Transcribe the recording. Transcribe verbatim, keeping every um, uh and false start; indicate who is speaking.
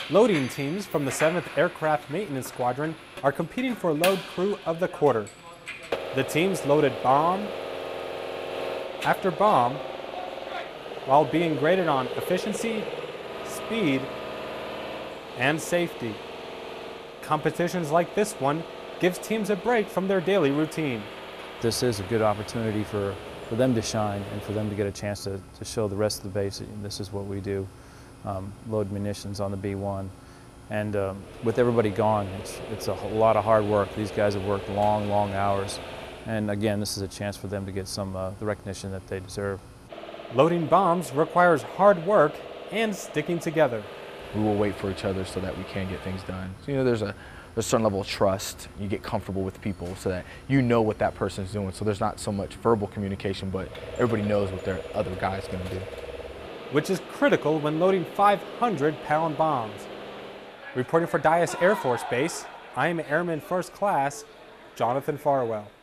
Speaker 1: Loading teams from the seventh Aircraft Maintenance Squadron are competing for Load Crew of the Quarter. The teams loaded bomb after bomb while being graded on efficiency, speed, and safety. Competitions like this one gives teams a break from their daily routine.
Speaker 2: This is a good opportunity for, for them to shine and for them to get a chance to, to show the rest of the base. This is what we do, um, load munitions on the B one. And um, with everybody gone, it's, it's a lot of hard work. These guys have worked long, long hours. And again, this is a chance for them to get some uh, the recognition that they deserve.
Speaker 1: Loading bombs requires hard work and sticking together.
Speaker 3: We will wait for each other so that we can get things done. So, you know, there's a, there's a certain level of trust. You get comfortable with people so that you know what that person's doing. So there's not so much verbal communication, but everybody knows what their other guy's going to do.
Speaker 1: Which is critical when loading five hundred pound bombs. Reporting for Dyess Air Force Base, I am Airman First Class Jonathan Farwell.